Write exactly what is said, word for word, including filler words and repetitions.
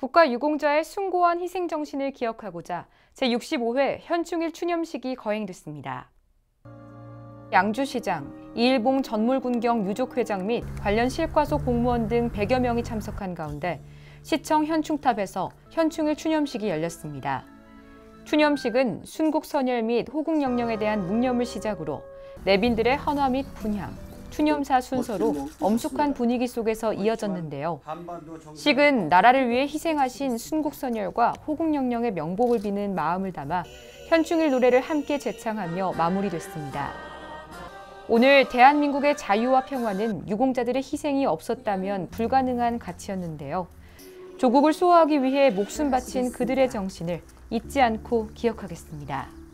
국가유공자의 숭고한 희생정신을 기억하고자 제육십오 회 현충일 추념식이 거행됐습니다. 양주시장, 이일봉 전몰군경 유족회장 및 관련 실과소 공무원 등 백여 명이 참석한 가운데 시청 현충탑에서 현충일 추념식이 열렸습니다. 추념식은 순국선열 및 호국영령에 대한 묵념을 시작으로 내빈들의 헌화 및 분향, 추념사 순서로 엄숙한 분위기 속에서 이어졌는데요. 식은 나라를 위해 희생하신 순국선열과 호국영령의 명복을 비는 마음을 담아 현충일 노래를 함께 제창하며 마무리됐습니다. 오늘 대한민국의 자유와 평화는 유공자들의 희생이 없었다면 불가능한 가치였는데요. 조국을 수호하기 위해 목숨 바친 그들의 정신을 잊지 않고 기억하겠습니다.